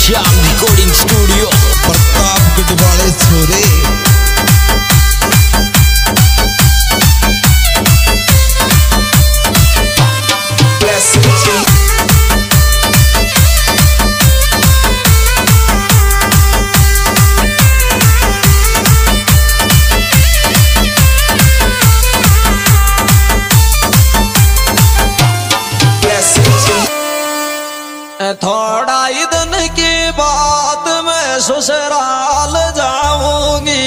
Shyam recording studio Pratapgarh वाले छोरे। थोड़ा ही दिन की बात मैं ससुराल जाऊंगी,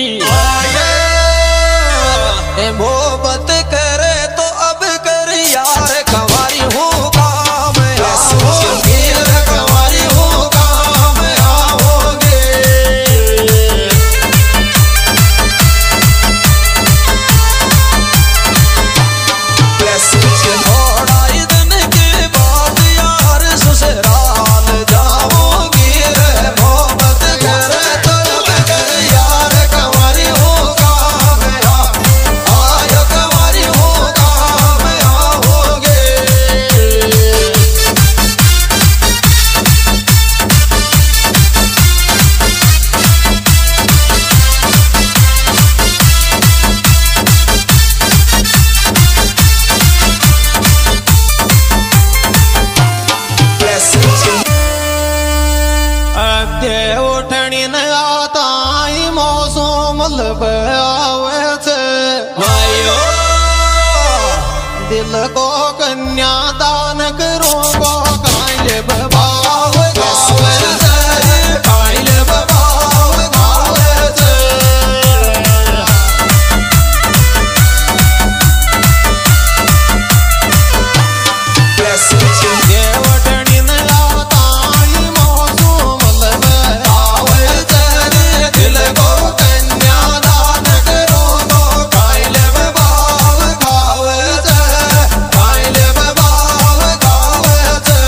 मोहब्बत करे तो अब कर यार कंवारी हूँ काम आओगे, कंवारी हूँ काम आओगे। थोड़ा ही दिन की बात यार ससुराल जाऊंगी रे, मोहब्बत करे तो अब कर यार कंवारी हूँ काम आयो, कंवारी हूँ काम आओगे। उठनी न आता मौसम लब आवे छे भाइयो, दिल को कन्या दान करो गो काइले बबाव गावे छे, काइले बबाव गावे छे। उठनी न आता मौसम लब आवे छे, दिल को कन्या दान करो गो काइले बबाव गावे छे, काइले बबाव गावे छे।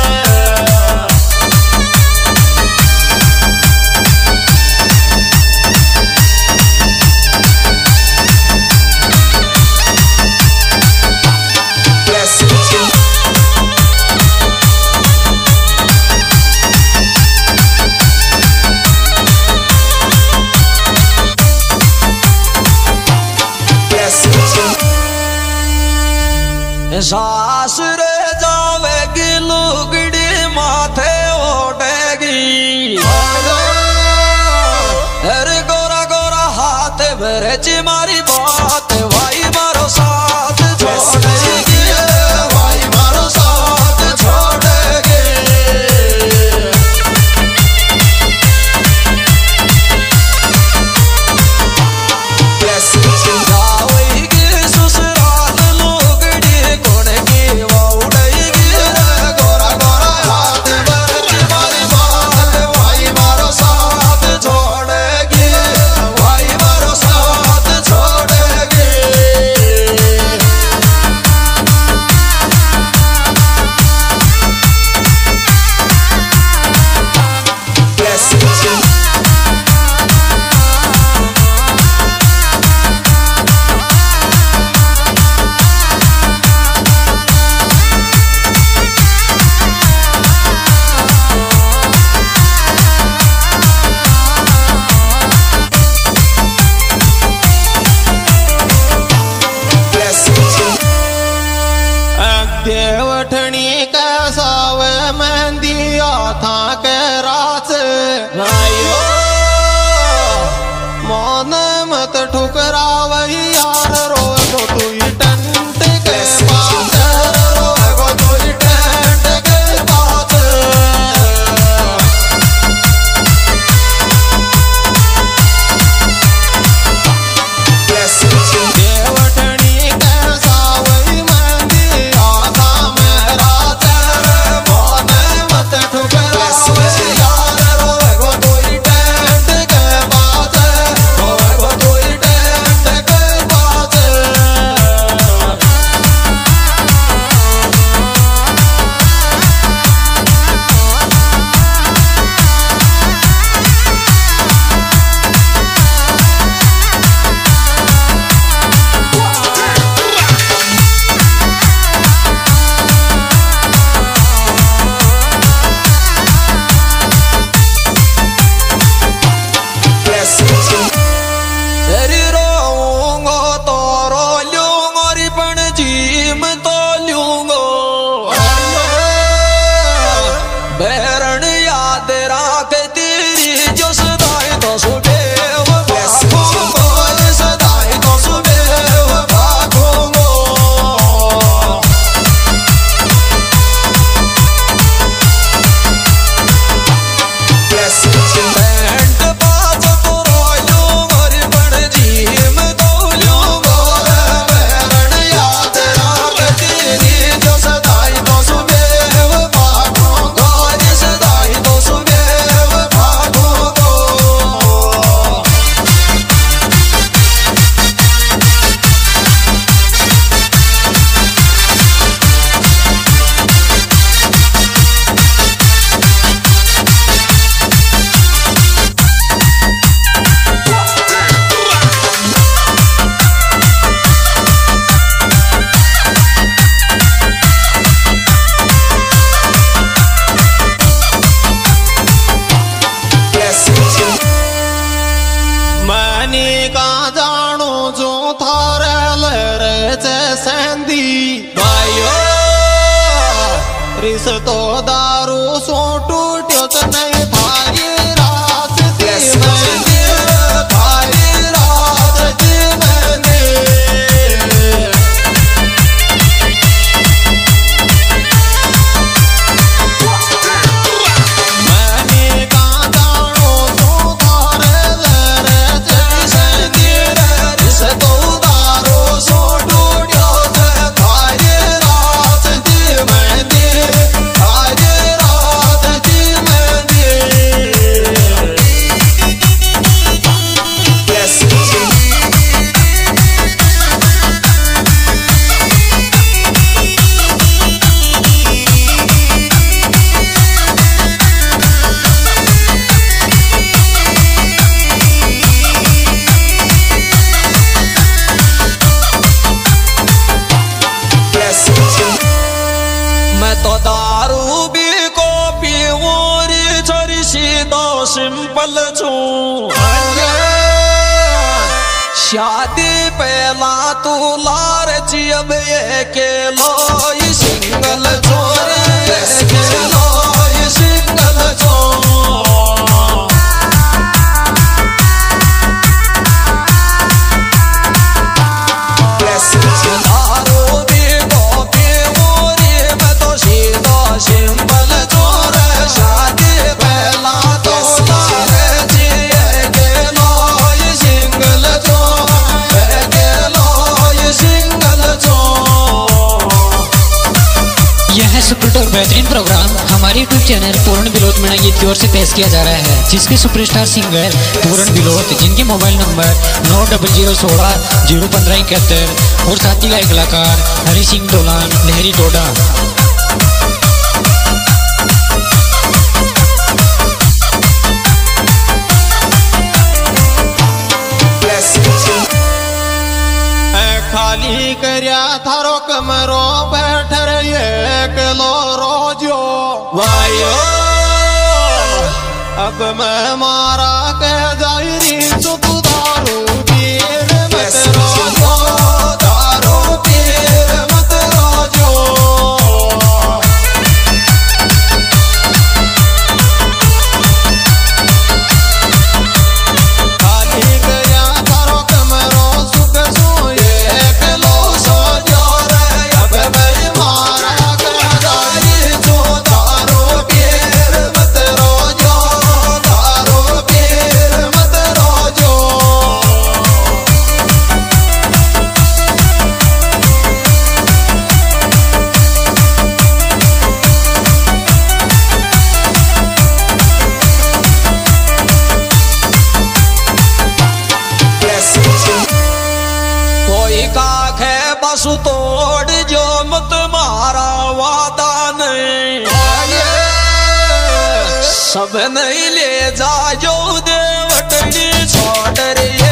सास रे जावेगी लुगड़ी माथे ओढ़ेगी, अरे गोरा गोरा हाथ भरच मारी बात भाई मारो साथ छोड़ेगी, भाई मारो साथ छोड़ेगी। जावेगी ससुराल लुगड़ी कोने सिंपल छू शादी पहला तू लार अब ये के लो सिंगल छोरे के लो सिंगल सुपर बेहतरीन प्रोग्राम हमारे यूट्यूब चैनल पूर्ण बिलोत मीणा गीत की ओर से पेश किया जा रहा है, जिसके सुपरस्टार सिंगर पूर्ण बिलोत, जिनके मोबाइल नंबर 9016 01571 और साथी गायक कलाकार हरि सिंह डोलान लहरी टोडा। खाली करया थारो कमरो बैठ रहे किलो रोजो भाइयो अब मैं मारा के जायरी चुप दारू पीर मत रोजो दारू पीर मत रोजो खाली करया थारो कमरो सुख सोए बसु तोड़ जो मत मारा वादा नहीं सब नहीं ले जा जो देवटनी छोड़ रही